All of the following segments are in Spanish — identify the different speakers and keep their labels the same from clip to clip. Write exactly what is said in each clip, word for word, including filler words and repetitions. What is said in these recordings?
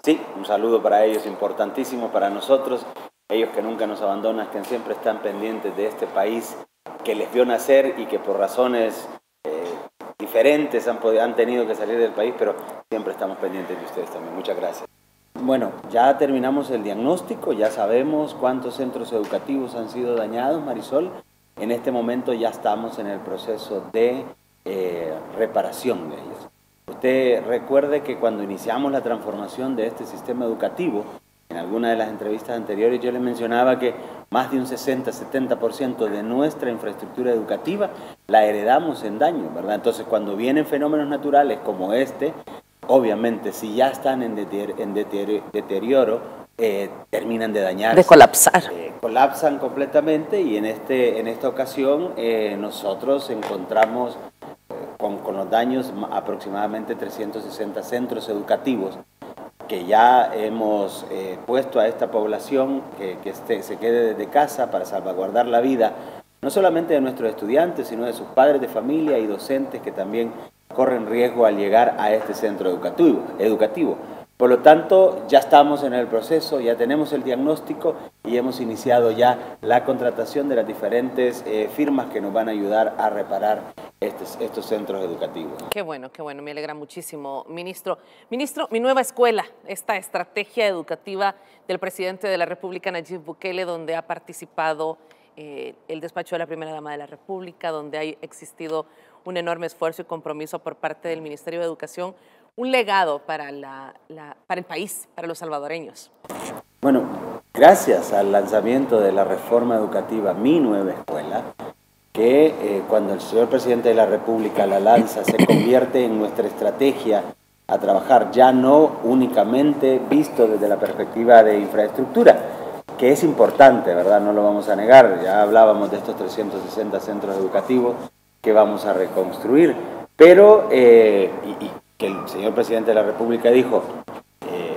Speaker 1: Sí, un saludo para ellos, importantísimo para nosotros, ellos que nunca nos abandonan, que siempre están pendientes de este país que les vio nacer y que por razones eh, diferentes han, han tenido que salir del país, pero siempre estamos pendientes de ustedes también. Muchas gracias. Bueno, ya terminamos el diagnóstico, ya sabemos cuántos centros educativos han sido dañados, Marisol. En este momento ya estamos en el proceso de eh, reparación de ellos. Usted recuerde que cuando iniciamos la transformación de este sistema educativo, en alguna de las entrevistas anteriores yo les mencionaba que más de un sesenta a setenta por ciento de nuestra infraestructura educativa la heredamos en daño, ¿verdad? Entonces, cuando vienen fenómenos naturales como este, obviamente, si ya están en deterioro, en deterioro eh, terminan de dañarse.
Speaker 2: De colapsar.
Speaker 1: Eh, colapsan completamente y en, este, en esta ocasión eh, nosotros encontramos Con, con los daños aproximadamente trescientos sesenta centros educativos que ya hemos eh, puesto a esta población que, que esté, se quede desde casa para salvaguardar la vida, no solamente de nuestros estudiantes, sino de sus padres de familia y docentes que también corren riesgo al llegar a este centro educativo. educativo. Por lo tanto, ya estamos en el proceso, ya tenemos el diagnóstico y hemos iniciado ya la contratación de las diferentes eh, firmas que nos van a ayudar a reparar estos, estos centros educativos.
Speaker 2: Qué bueno, qué bueno, me alegra muchísimo, ministro. Ministro, Mi Nueva Escuela, esta estrategia educativa del presidente de la República, Nayib Bukele, donde ha participado eh, el despacho de la Primera Dama de la República, donde ha existido un enorme esfuerzo y compromiso por parte del Ministerio de Educación, un legado para, la, la, para el país, para los salvadoreños.
Speaker 1: Bueno, gracias al lanzamiento de la reforma educativa Mi Nueva Escuela, que eh, cuando el señor presidente de la República la lanza, se convierte en nuestra estrategia a trabajar, ya no únicamente visto desde la perspectiva de infraestructura, que es importante, ¿verdad? No lo vamos a negar, ya hablábamos de estos trescientos sesenta centros educativos que vamos a reconstruir, pero, eh, y, y que el señor presidente de la República dijo, eh,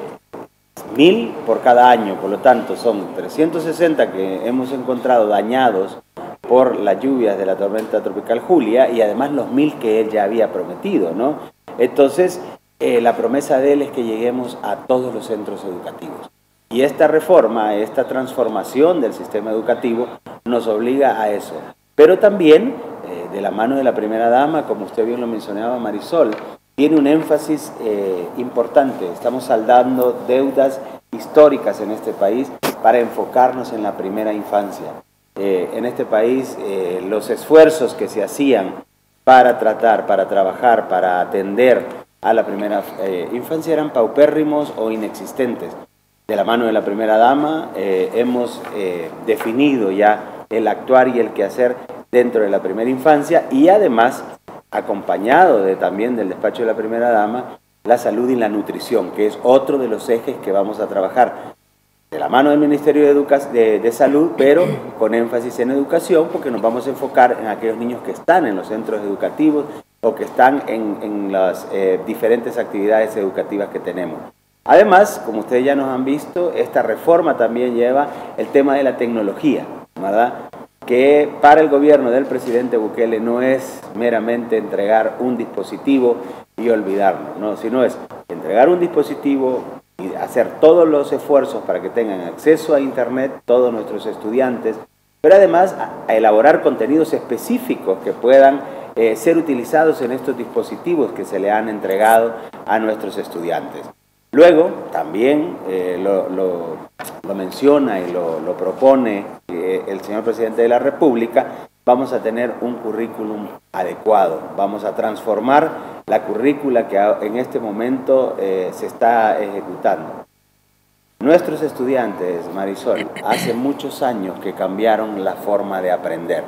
Speaker 1: mil por cada año, por lo tanto son trescientos sesenta que hemos encontrado dañados por las lluvias de la tormenta tropical Julia y además los mil que él ya había prometido, ¿no? Entonces, eh, la promesa de él es que lleguemos a todos los centros educativos. Y esta reforma, esta transformación del sistema educativo nos obliga a eso. Pero también, eh, de la mano de la primera dama, como usted bien lo mencionaba, Marisol, tiene un énfasis eh, importante. Estamos saldando deudas históricas en este país para enfocarnos en la primera infancia. Eh, en este país eh, los esfuerzos que se hacían para tratar, para trabajar, para atender a la primera eh, infancia eran paupérrimos o inexistentes. De la mano de la primera dama eh, hemos eh, definido ya el actuar y el quehacer dentro de la primera infancia y además acompañado de, también del despacho de la primera dama, la salud y la nutrición, que es otro de los ejes que vamos a trabajar de la mano del Ministerio de, Educa de, de Salud, pero con énfasis en educación, porque nos vamos a enfocar en aquellos niños que están en los centros educativos o que están en, en las eh, diferentes actividades educativas que tenemos. Además, como ustedes ya nos han visto, esta reforma también lleva el tema de la tecnología, ¿verdad? Que para el gobierno del presidente Bukele no es meramente entregar un dispositivo y olvidarnos, ¿no? Sino es entregar un dispositivo y hacer todos los esfuerzos para que tengan acceso a Internet todos nuestros estudiantes, pero además a, a elaborar contenidos específicos que puedan eh, ser utilizados en estos dispositivos que se le han entregado a nuestros estudiantes. Luego, también eh, lo, lo, lo menciona y lo, lo propone eh, el señor presidente de la República, vamos a tener un currículum adecuado, vamos a transformar la currícula que en este momento eh, se está ejecutando. Nuestros estudiantes, Marisol, hace muchos años que cambiaron la forma de aprender,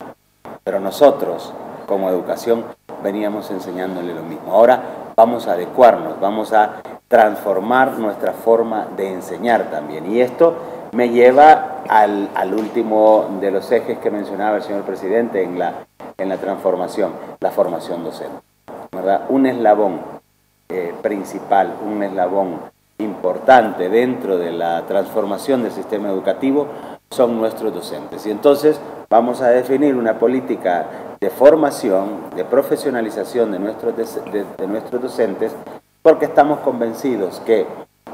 Speaker 1: pero nosotros, como educación, veníamos enseñándole lo mismo. Ahora vamos a adecuarnos, vamos a transformar nuestra forma de enseñar también. Y esto me lleva al, al último de los ejes que mencionaba el señor presidente en la, en la transformación, la formación docente, ¿verdad? Un eslabón eh, principal, un eslabón importante dentro de la transformación del sistema educativo son nuestros docentes. Y entonces vamos a definir una política de formación, de profesionalización de nuestros, de, de, de nuestros docentes, porque estamos convencidos que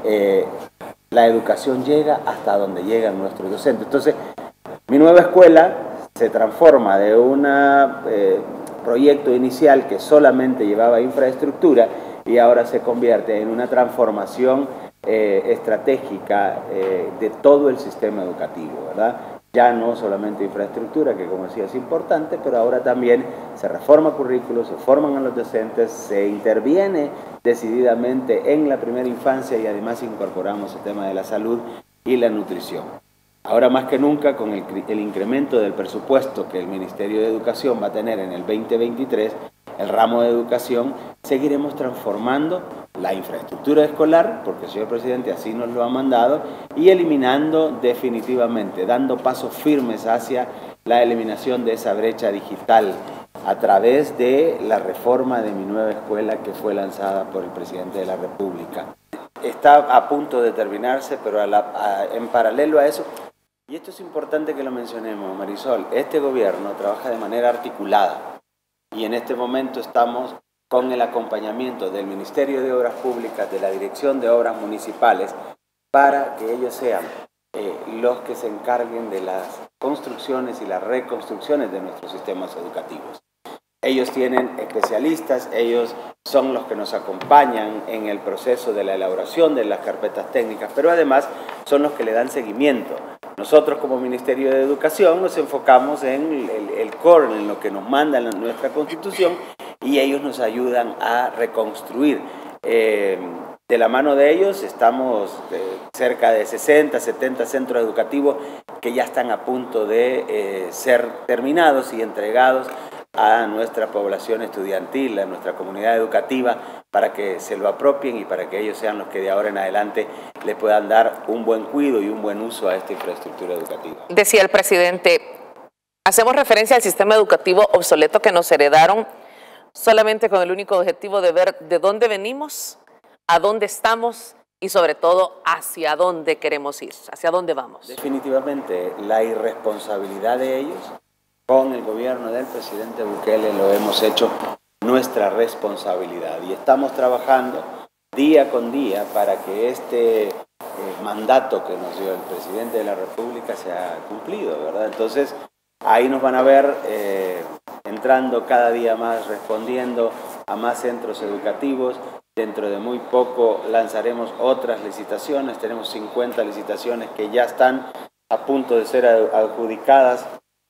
Speaker 1: eh, la educación llega hasta donde llegan nuestros docentes. Entonces, Mi Nueva Escuela se transforma de un eh, proyecto inicial que solamente llevaba infraestructura y ahora se convierte en una transformación eh, estratégica eh, de todo el sistema educativo, ¿verdad? Ya no solamente infraestructura, que como decía es importante, pero ahora también se reforma currículos, se forman a los docentes, se interviene decididamente en la primera infancia y además incorporamos el tema de la salud y la nutrición. Ahora más que nunca, con el, el incremento del presupuesto que el Ministerio de Educación va a tener en el veinte veintitrés, el ramo de educación, seguiremos transformando la infraestructura escolar, porque el señor presidente así nos lo ha mandado, y eliminando definitivamente, dando pasos firmes hacia la eliminación de esa brecha digital a través de la reforma de Mi Nueva Escuela que fue lanzada por el presidente de la República. Está a punto de terminarse, pero a la, a, en paralelo a eso, y esto es importante que lo mencionemos, Marisol, este gobierno trabaja de manera articulada y en este momento estamos con el acompañamiento del Ministerio de Obras Públicas, de la Dirección de Obras Municipales, para que ellos sean eh, los que se encarguen de las construcciones y las reconstrucciones de nuestros sistemas educativos. Ellos tienen especialistas, ellos son los que nos acompañan en el proceso de la elaboración de las carpetas técnicas, pero además son los que le dan seguimiento. Nosotros como Ministerio de Educación nos enfocamos en el, el core, en lo que nos manda nuestra Constitución, y ellos nos ayudan a reconstruir. Eh, de la mano de ellos estamos eh, cerca de sesenta, setenta centros educativos que ya están a punto de eh, ser terminados y entregados a nuestra población estudiantil, a nuestra comunidad educativa, para que se lo apropien y para que ellos sean los que de ahora en adelante le puedan dar un buen cuidado y un buen uso a esta infraestructura educativa.
Speaker 2: Decía el presidente, hacemos referencia al sistema educativo obsoleto que nos heredaron solamente con el único objetivo de ver de dónde venimos, a dónde estamos y sobre todo hacia dónde queremos ir, hacia dónde vamos.
Speaker 1: Definitivamente la irresponsabilidad de ellos con el gobierno del presidente Bukele lo hemos hecho nuestra responsabilidad y estamos trabajando día con día para que este eh, mandato que nos dio el presidente de la República sea cumplido, ¿verdad? Entonces ahí nos van a ver eh, entrando cada día más, respondiendo a más centros educativos. Dentro de muy poco lanzaremos otras licitaciones, tenemos cincuenta licitaciones que ya están a punto de ser adjudicadas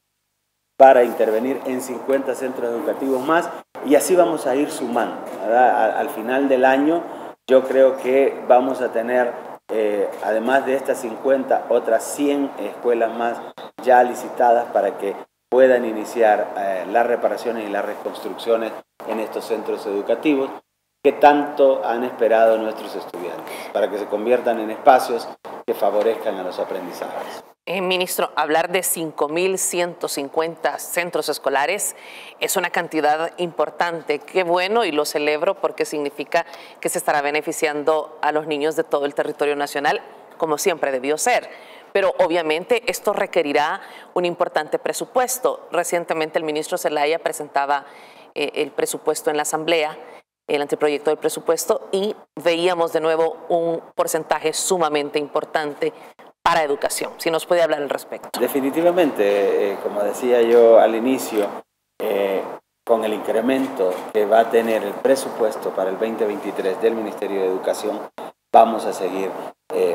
Speaker 1: para intervenir en cincuenta centros educativos más y así vamos a ir sumando, ¿verdad? Al final del año yo creo que vamos a tener, eh, además de estas cincuenta, otras cien escuelas más ya licitadas para que puedan iniciar eh, las reparaciones y las reconstrucciones en estos centros educativos que tanto han esperado nuestros estudiantes, para que se conviertan en espacios que favorezcan a los aprendizajes.
Speaker 2: Eh, ministro, hablar de cinco mil ciento cincuenta centros escolares es una cantidad importante. Qué bueno y lo celebro porque significa que se estará beneficiando a los niños de todo el territorio nacional, como siempre debió ser. Pero obviamente esto requerirá un importante presupuesto. Recientemente el ministro Zelaya presentaba eh, el presupuesto en la Asamblea, el anteproyecto del presupuesto, y veíamos de nuevo un porcentaje sumamente importante para educación. Si nos puede hablar al respecto.
Speaker 1: Definitivamente, eh, como decía yo al inicio, eh, con el incremento que va a tener el presupuesto para el veinte veintitrés del Ministerio de Educación, vamos a seguir eh,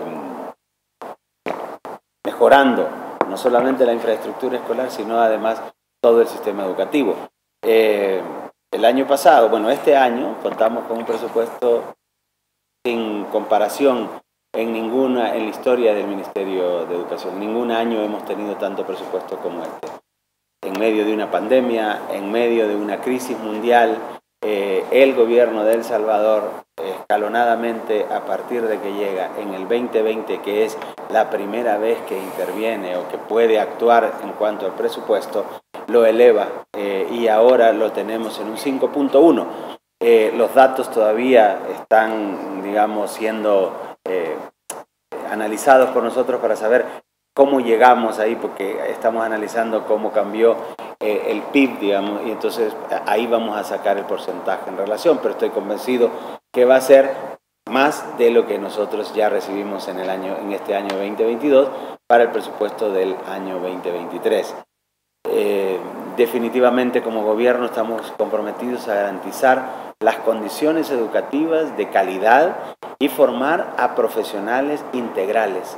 Speaker 1: mejorando no solamente la infraestructura escolar, sino además todo el sistema educativo. Eh, el año pasado, bueno, este año contamos con un presupuesto sin comparación en ninguna, en la historia del Ministerio de Educación. Ningún año hemos tenido tanto presupuesto como este. En medio de una pandemia, en medio de una crisis mundial, eh, el gobierno de El Salvador, escalonadamente a partir de que llega en el veinte veinte, que es la primera vez que interviene o que puede actuar en cuanto al presupuesto, lo eleva eh, y ahora lo tenemos en un cinco punto uno. Eh, los datos todavía están, digamos, siendo Eh, analizados por nosotros para saber cómo llegamos ahí, porque estamos analizando cómo cambió eh, el P I B, digamos, y entonces ahí vamos a sacar el porcentaje en relación, pero estoy convencido que va a ser más de lo que nosotros ya recibimos en, el año, en este año veinte veintidós para el presupuesto del año veinte veintitrés. Eh, definitivamente como gobierno estamos comprometidos a garantizar las condiciones educativas de calidad y formar a profesionales integrales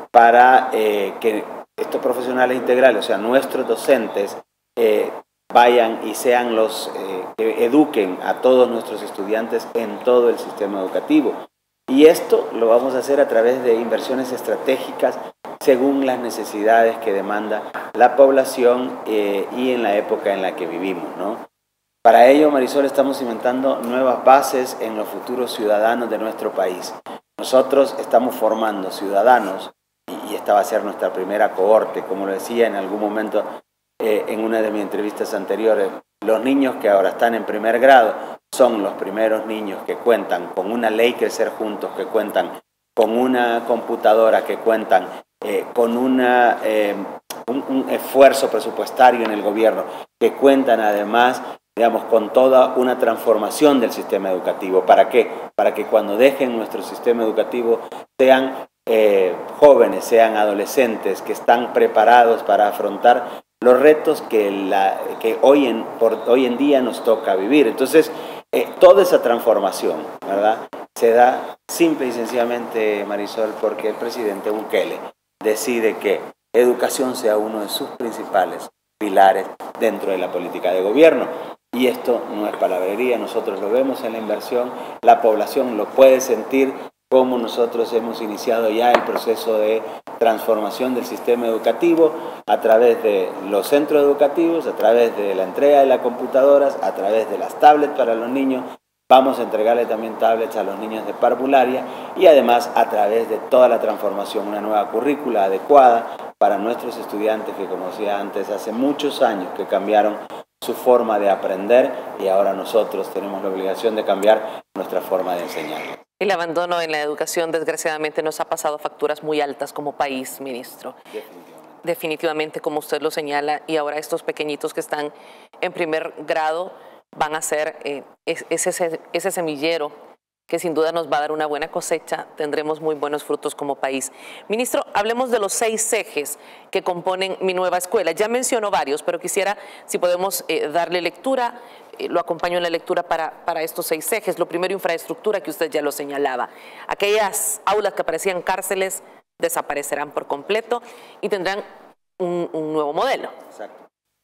Speaker 1: para eh, que estos profesionales integrales, o sea, nuestros docentes, eh, vayan y sean los eh, que eduquen a todos nuestros estudiantes en todo el sistema educativo. Y esto lo vamos a hacer a través de inversiones estratégicas según las necesidades que demanda la población eh, y en la época en la que vivimos, ¿no? Para ello, Marisol, estamos cimentando nuevas bases en los futuros ciudadanos de nuestro país. Nosotros estamos formando ciudadanos, y, y esta va a ser nuestra primera cohorte, como lo decía en algún momento eh, en una de mis entrevistas anteriores. Los niños que ahora están en primer grado son los primeros niños que cuentan con una ley Crecer Juntos, que cuentan con una computadora, que cuentan eh, con una, eh, un, un esfuerzo presupuestario en el gobierno, que cuentan además, digamos, con toda una transformación del sistema educativo. ¿Para qué? Para que cuando dejen nuestro sistema educativo sean eh, jóvenes, sean adolescentes, que están preparados para afrontar los retos que, la, que hoy, en, por, hoy en día nos toca vivir. Entonces, eh, toda esa transformación, ¿verdad?, se da simple y sencillamente, Marisol, porque el presidente Bukele decide que educación sea uno de sus principales pilares dentro de la política de gobierno. Y esto no es palabrería, nosotros lo vemos en la inversión, la población lo puede sentir, como nosotros hemos iniciado ya el proceso de transformación del sistema educativo a través de los centros educativos, a través de la entrega de las computadoras, a través de las tablets para los niños. Vamos a entregarle también tablets a los niños de parvularia y además a través de toda la transformación, una nueva currícula adecuada para nuestros estudiantes que, como decía antes, hace muchos años que cambiaron su forma de aprender y ahora nosotros tenemos la obligación de cambiar nuestra forma de enseñar.
Speaker 2: El abandono en la educación, desgraciadamente, nos ha pasado facturas muy altas como país, ministro.
Speaker 1: Definitivamente.
Speaker 2: Definitivamente, como usted lo señala, y ahora estos pequeñitos que están en primer grado van a ser eh, ese, ese semillero que sin duda nos va a dar una buena cosecha, tendremos muy buenos frutos como país. Ministro, hablemos de los seis ejes que componen Mi Nueva Escuela. Ya mencionó varios, pero quisiera, si podemos eh, darle lectura, eh, lo acompaño en la lectura para, para estos seis ejes. Lo primero, infraestructura, que usted ya lo señalaba. Aquellas aulas que parecían cárceles desaparecerán por completo y tendrán un, un nuevo modelo.
Speaker 1: Exacto.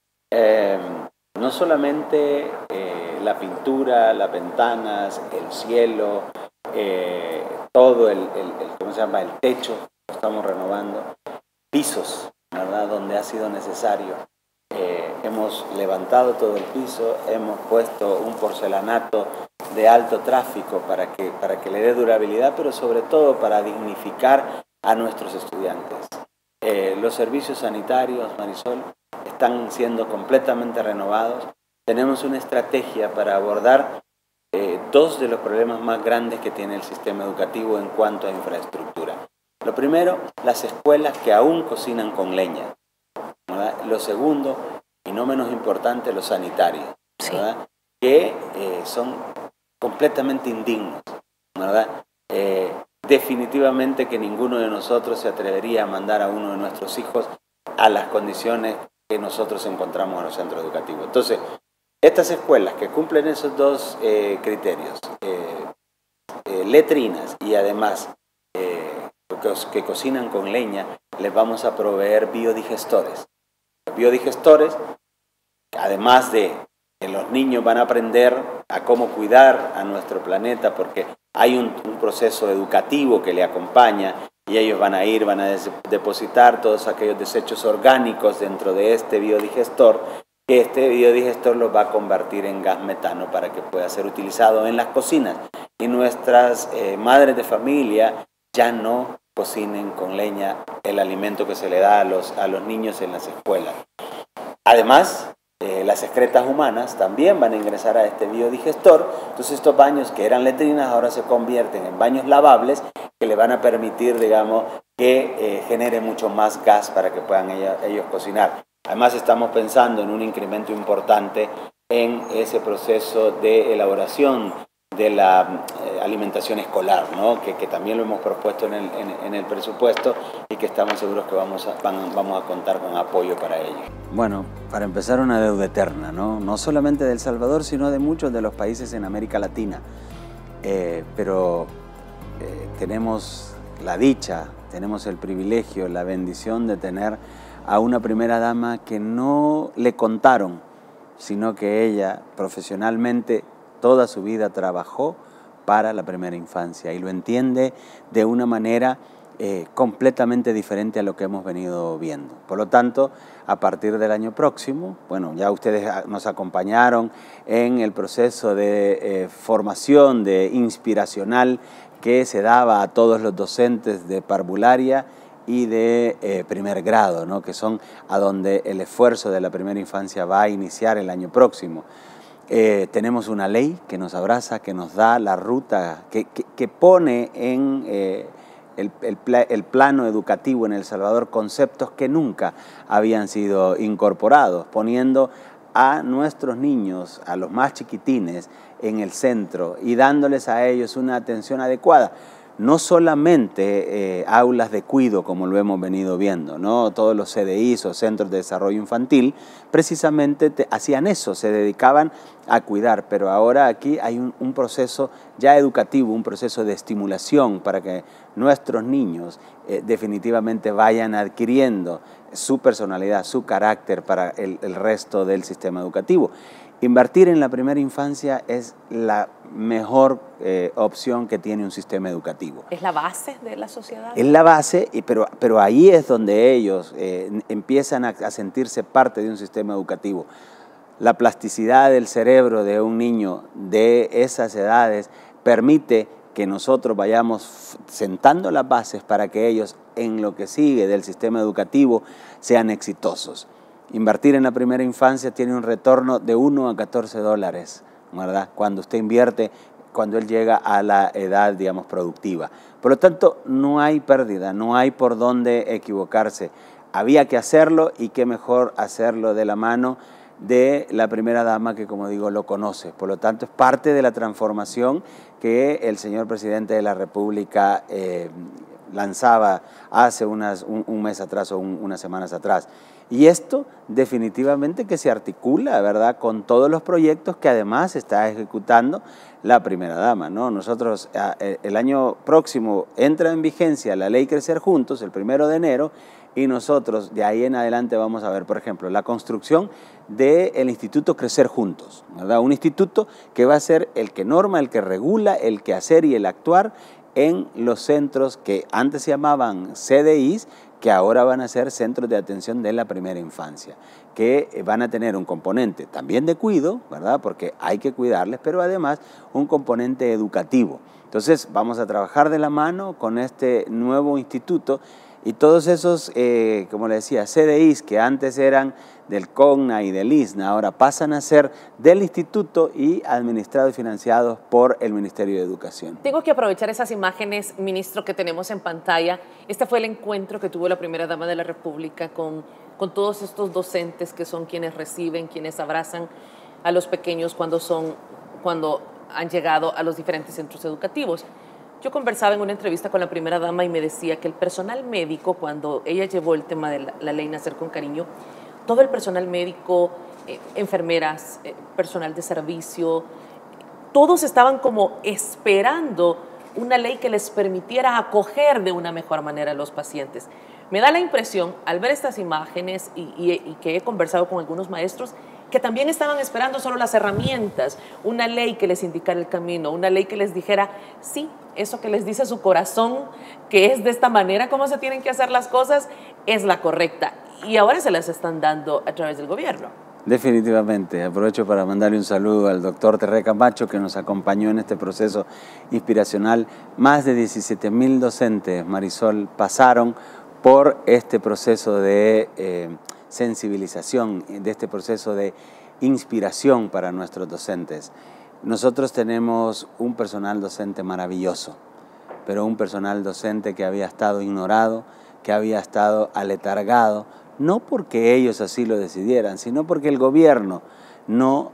Speaker 1: Eh, no solamente eh, la pintura, las ventanas, el cielo, eh, todo el, el, el, ¿cómo se llama? El techo, lo estamos renovando, pisos, ¿verdad?, donde ha sido necesario. Eh, hemos levantado todo el piso, hemos puesto un porcelanato de alto tráfico para que, para que le dé durabilidad, pero sobre todo para dignificar a nuestros estudiantes. Eh, los servicios sanitarios, Marisol, están siendo completamente renovados. Tenemos una estrategia para abordar eh, dos de los problemas más grandes que tiene el sistema educativo en cuanto a infraestructura. Lo primero, las escuelas que aún cocinan con leña, ¿verdad? Lo segundo, y no menos importante, los sanitarios, ¿verdad? Sí. Que eh, son completamente indignos, ¿verdad? Eh, definitivamente que ninguno de nosotros se atrevería a mandar a uno de nuestros hijos a las condiciones que nosotros encontramos en los centros educativos. Entonces, estas escuelas que cumplen esos dos eh, criterios, eh, eh, letrinas y además eh, que, que cocinan con leña, les vamos a proveer biodigestores. Los biodigestores, además de que los niños van a aprender a cómo cuidar a nuestro planeta, porque hay un, un proceso educativo que le acompaña, y ellos van a ir, van a depositar todos aquellos desechos orgánicos dentro de este biodigestor, que este biodigestor los va a convertir en gas metano para que pueda ser utilizado en las cocinas. Y nuestras eh, madres de familia ya no cocinen con leña el alimento que se le da a los, a los niños en las escuelas. Además, eh, las excretas humanas también van a ingresar a este biodigestor. Entonces estos baños que eran letrinas ahora se convierten en baños lavables que le van a permitir, digamos, que eh, genere mucho más gas para que puedan ella, ellos cocinar. Además estamos pensando en un incremento importante en ese proceso de elaboración de la eh, alimentación escolar, ¿no? que, que también lo hemos propuesto en el, en, en el presupuesto y que estamos seguros que vamos a, van, vamos a contar con apoyo para ello.
Speaker 3: Bueno, para empezar, una deuda eterna, ¿no? No solamente de El Salvador, sino de muchos de los países en América Latina. Eh, pero eh, tenemos la dicha, tenemos el privilegio, la bendición de tener a una primera dama que no le contaron, sino que ella profesionalmente toda su vida trabajó para la primera infancia y lo entiende de una manera eh, completamente diferente a lo que hemos venido viendo. Por lo tanto, a partir del año próximo, bueno, ya ustedes nos acompañaron en el proceso de eh, formación de inspiracional que se daba a todos los docentes de parvularia y de eh, primer grado, ¿no? que son a donde el esfuerzo de la primera infancia va a iniciar el año próximo. Eh, tenemos una ley que nos abraza, que nos da la ruta, que, que, que pone en eh, el, el, pla, el plano educativo en El Salvador conceptos que nunca habían sido incorporados, poniendo a nuestros niños, a los más chiquitines, en el centro y dándoles a ellos una atención adecuada. No solamente eh, aulas de cuido, como lo hemos venido viendo, ¿no? Todos los C D Is o Centros de Desarrollo Infantil, precisamente te, hacían eso, se dedicaban a cuidar, pero ahora aquí hay un, un proceso ya educativo, un proceso de estimulación para que nuestros niños eh, definitivamente vayan adquiriendo su personalidad, su carácter para el, el resto del sistema educativo. Invertir en la primera infancia es la mejor eh, opción que tiene un sistema educativo.
Speaker 2: ¿Es la base de la sociedad?
Speaker 3: Es la base, pero, pero ahí es donde ellos eh, empiezan a, a sentirse parte de un sistema educativo. La plasticidad del cerebro de un niño de esas edades permite que nosotros vayamos sentando las bases para que ellos, en lo que sigue del sistema educativo, sean exitosos. Invertir en la primera infancia tiene un retorno de uno a catorce dólares, ¿verdad? Cuando usted invierte, cuando él llega a la edad, digamos, productiva. Por lo tanto, no hay pérdida, no hay por dónde equivocarse. Había que hacerlo y qué mejor hacerlo de la mano de la primera dama que, como digo, lo conoce. Por lo tanto, es parte de la transformación que el señor presidente de la República eh, lanzaba hace unas, un, un mes atrás o un, unas semanas atrás. Y esto definitivamente que se articula, ¿verdad?, con todos los proyectos que además está ejecutando la primera dama, ¿no? Nosotros, el año próximo entra en vigencia la ley Crecer Juntos, el primero de enero, y nosotros de ahí en adelante vamos a ver, por ejemplo, la construcción del Instituto Crecer Juntos, ¿verdad? Un instituto que va a ser el que norma, el que regula, el que hacer y el actuar en los centros que antes se llamaban C D Is, que ahora van a ser centros de atención de la primera infancia, que van a tener un componente también de cuido, ¿verdad? Porque hay que cuidarles, pero además un componente educativo. Entonces vamos a trabajar de la mano con este nuevo instituto y todos esos, eh, como le decía, C D Is que antes eran del CONNA y del ISNA, ahora pasan a ser del instituto y administrados y financiados por el Ministerio de Educación.
Speaker 2: Tengo que aprovechar esas imágenes, ministro, que tenemos en pantalla. Este fue el encuentro que tuvo la primera dama de la República con, con todos estos docentes que son quienes reciben, quienes abrazan a los pequeños cuando, son, cuando han llegado a los diferentes centros educativos. Yo conversaba en una entrevista con la primera dama y me decía que el personal médico, cuando ella llevó el tema de la, la ley Nacer con Cariño, todo el personal médico, eh, enfermeras, eh, personal de servicio, todos estaban como esperando una ley que les permitiera acoger de una mejor manera a los pacientes. Me da la impresión, al ver estas imágenes y, y, y que he conversado con algunos maestros, que también estaban esperando solo las herramientas, una ley que les indicara el camino, una ley que les dijera, sí, eso que les dice su corazón, que es de esta manera como se tienen que hacer las cosas, es la correcta. Y ahora se las están dando a través del gobierno.
Speaker 3: Definitivamente. Aprovecho para mandarle un saludo al doctor Terré Camacho, que nos acompañó en este proceso inspiracional. Más de diecisiete mil docentes, Marisol, pasaron por este proceso de eh, sensibilización, de este proceso de inspiración para nuestros docentes. Nosotros tenemos un personal docente maravilloso, pero un personal docente que había estado ignorado, que había estado aletargado, no porque ellos así lo decidieran, sino porque el gobierno no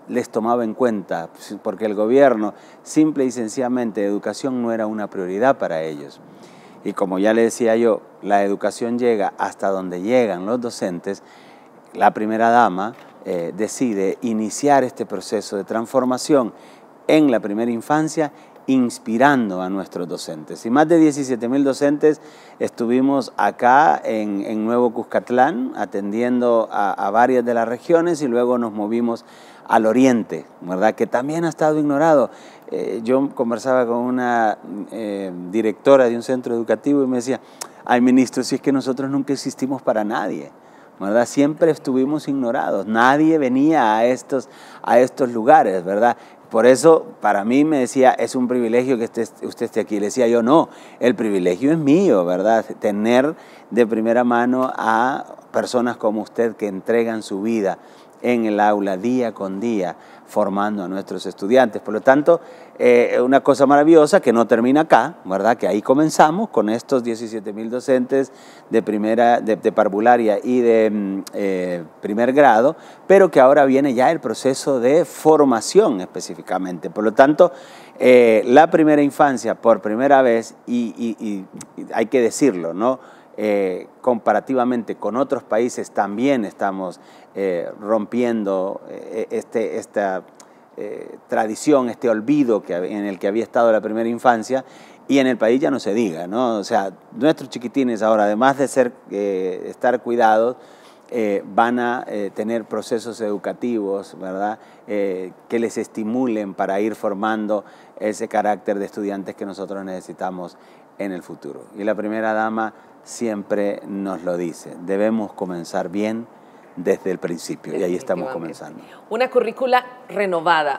Speaker 3: les tomaba en cuenta, porque el gobierno, simple y sencillamente, educación no era una prioridad para ellos. Y como ya le decía yo, la educación llega hasta donde llegan los docentes. La primera dama eh, decide iniciar este proceso de transformación en la primera infancia, inspirando a nuestros docentes. Y más de diecisiete mil docentes estuvimos acá en, en Nuevo Cuscatlán atendiendo a, a varias de las regiones y luego nos movimos al oriente, ¿verdad? Que también ha estado ignorado. Eh, yo conversaba con una eh, directora de un centro educativo y me decía, ay ministro, si es que nosotros nunca existimos para nadie, ¿verdad? Siempre estuvimos ignorados, nadie venía a estos, a estos lugares, ¿verdad? Por eso, para mí me decía, es un privilegio que esté, usted esté aquí. Le decía yo, no, el privilegio es mío, ¿verdad? Tener de primera mano a personas como usted que entregan su vida en el aula día con día, formando a nuestros estudiantes. Por lo tanto, eh, una cosa maravillosa que no termina acá, ¿verdad? Que ahí comenzamos con estos diecisiete mil docentes de primera, de, de parvularia y de eh, primer grado, pero que ahora viene ya el proceso de formación específicamente. Por lo tanto, eh, la primera infancia por primera vez, y, y, y, y hay que decirlo, ¿no? Eh, comparativamente con otros países también estamos eh, rompiendo eh, este, esta eh, tradición, este olvido que, en el que había estado la primera infancia, y en el país ya no se diga, ¿no? O sea, nuestros chiquitines ahora, además de ser, eh, estar cuidados, eh, van a eh, tener procesos educativos, ¿verdad? Eh, que les estimulen para ir formando ese carácter de estudiantes que nosotros necesitamos en el futuro. Y la primera dama siempre nos lo dice, debemos comenzar bien desde el principio, y ahí estamos comenzando.
Speaker 2: Una currícula renovada,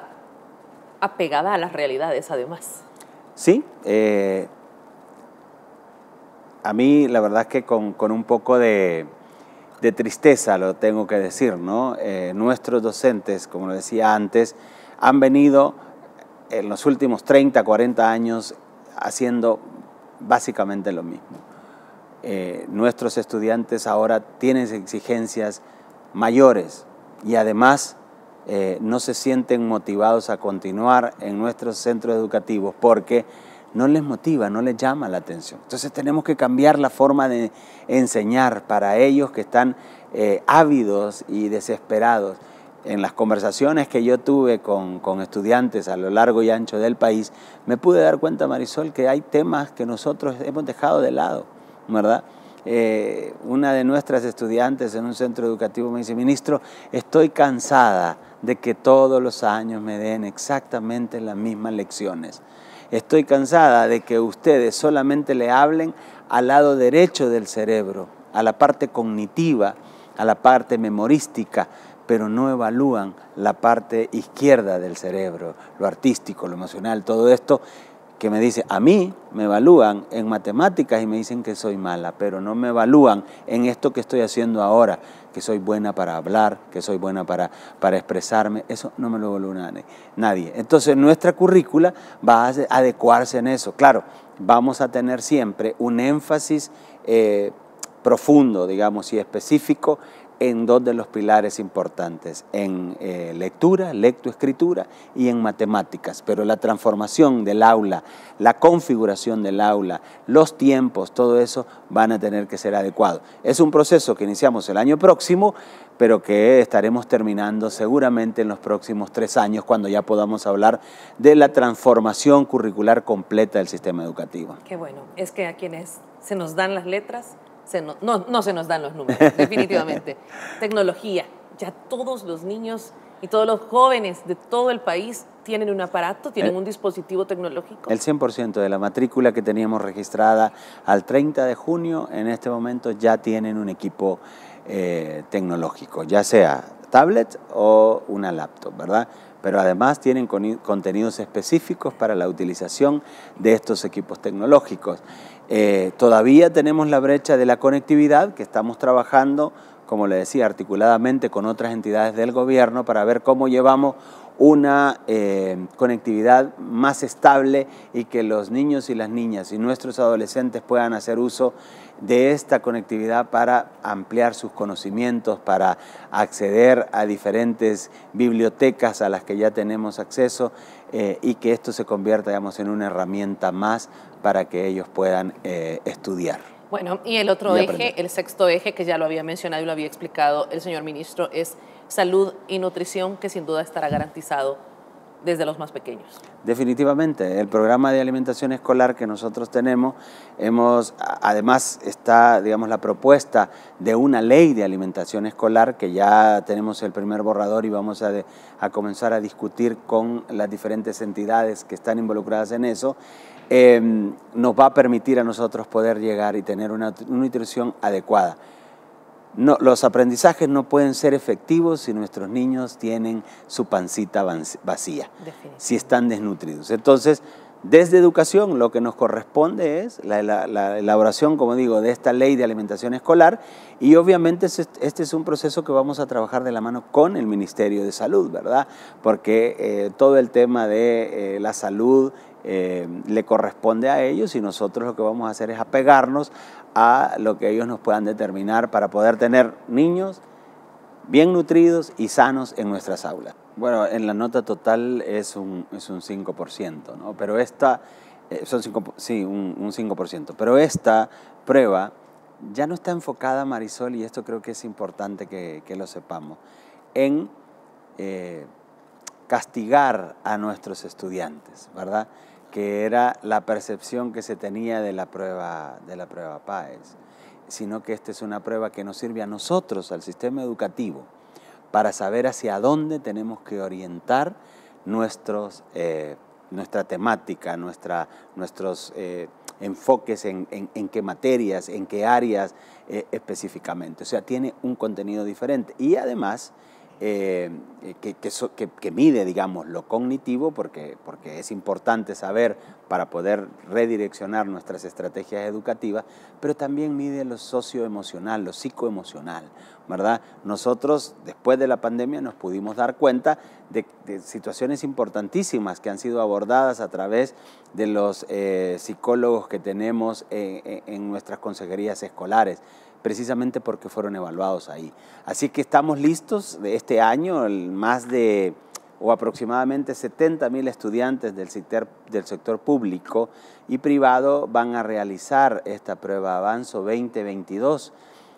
Speaker 2: apegada a las realidades además.
Speaker 3: Sí, eh, a mí la verdad es que con, con un poco de, de tristeza lo tengo que decir, ¿no? Eh, nuestros docentes, como lo decía antes, han venido en los últimos treinta, cuarenta años haciendo básicamente lo mismo. Eh, nuestros estudiantes ahora tienen exigencias mayores y además eh, no se sienten motivados a continuar en nuestros centros educativos porque no les motiva, no les llama la atención. Entonces tenemos que cambiar la forma de enseñar para ellos que están eh, ávidos y desesperados. En las conversaciones que yo tuve con, con estudiantes a lo largo y ancho del país, me pude dar cuenta, Marisol, que hay temas que nosotros hemos dejado de lado, ¿verdad? Eh, una de nuestras estudiantes en un centro educativo me dice, ministro, estoy cansada de que todos los años me den exactamente las mismas lecciones. Estoy cansada de que ustedes solamente le hablen al lado derecho del cerebro, a la parte cognitiva, a la parte memorística, pero no evalúan la parte izquierda del cerebro, lo artístico, lo emocional, todo esto que me dice, a mí me evalúan en matemáticas y me dicen que soy mala, pero no me evalúan en esto que estoy haciendo ahora, que soy buena para hablar, que soy buena para, para expresarme, eso no me lo evalúa nadie. Entonces nuestra currícula va a adecuarse en eso. Claro, vamos a tener siempre un énfasis eh, profundo, digamos, y específico en dos de los pilares importantes, en eh, lectura, lectoescritura y en matemáticas, pero la transformación del aula, la configuración del aula, los tiempos, todo eso van a tener que ser adecuados. Es un proceso que iniciamos el año próximo, pero que estaremos terminando seguramente en los próximos tres años, cuando ya podamos hablar de la transformación curricular completa del sistema educativo.
Speaker 2: Qué bueno, es que a quienes se nos dan las letras, Se no, no, no se nos dan los números, definitivamente. Tecnología, ya todos los niños y todos los jóvenes de todo el país tienen un aparato, tienen el, un dispositivo tecnológico.
Speaker 3: El cien por ciento de la matrícula que teníamos registrada al treinta de junio, en este momento ya tienen un equipo eh, tecnológico, ya sea tablet o una laptop, ¿verdad? Pero además tienen contenidos específicos para la utilización de estos equipos tecnológicos. Eh, todavía tenemos la brecha de la conectividad, que estamos trabajando como le decía, articuladamente con otras entidades del gobierno para ver cómo llevamos una eh, conectividad más estable y que los niños y las niñas y nuestros adolescentes puedan hacer uso de esta conectividad para ampliar sus conocimientos, para acceder a diferentes bibliotecas a las que ya tenemos acceso eh, y que esto se convierta, digamos, en una herramienta más para que ellos puedan eh, estudiar.
Speaker 2: Bueno, y el otro eje, el sexto eje, que ya lo había mencionado y lo había explicado el señor ministro, es salud y nutrición, que sin duda estará garantizado desde los más pequeños.
Speaker 3: Definitivamente, el programa de alimentación escolar que nosotros tenemos, hemos, además está, digamos, la propuesta de una ley de alimentación escolar que ya tenemos el primer borrador y vamos a, de, a comenzar a discutir con las diferentes entidades que están involucradas en eso. Eh, nos va a permitir a nosotros poder llegar y tener una, una nutrición adecuada. No, los aprendizajes no pueden ser efectivos si nuestros niños tienen su pancita vacía, si están desnutridos. Entonces, desde educación lo que nos corresponde es la, la, la elaboración, como digo, de esta ley de alimentación escolar y obviamente este es un proceso que vamos a trabajar de la mano con el Ministerio de Salud, ¿verdad? Porque eh, todo el tema de eh, la salud Eh, le corresponde a ellos y nosotros lo que vamos a hacer es apegarnos a lo que ellos nos puedan determinar para poder tener niños bien nutridos y sanos en nuestras aulas. Bueno, en la nota total es un, es un cinco por ciento, ¿no? Pero esta, eh, son cinco, sí, un, un cinco por ciento, pero esta prueba ya no está enfocada, Marisol, y esto creo que es importante que, que lo sepamos, en eh, castigar a nuestros estudiantes, ¿verdad? Que era la percepción que se tenía de la prueba, de la prueba PAES, sino que esta es una prueba que nos sirve a nosotros, al sistema educativo, para saber hacia dónde tenemos que orientar nuestros, eh, nuestra temática, nuestra, nuestros eh, enfoques en, en, en qué materias, en qué áreas eh, específicamente. O sea, tiene un contenido diferente y además Eh, que, que, que, que mide, digamos, lo cognitivo, porque, porque es importante saber para poder redireccionar nuestras estrategias educativas, pero también mide lo socioemocional, lo psicoemocional, ¿verdad? Nosotros, después de la pandemia, nos pudimos dar cuenta de, de situaciones importantísimas que han sido abordadas a través de los eh, psicólogos que tenemos en, en nuestras consejerías escolares, precisamente porque fueron evaluados ahí. Así que estamos listos de este año, más de o aproximadamente setenta mil estudiantes del sector, del sector público y privado van a realizar esta prueba Avanzo veinte veintidós,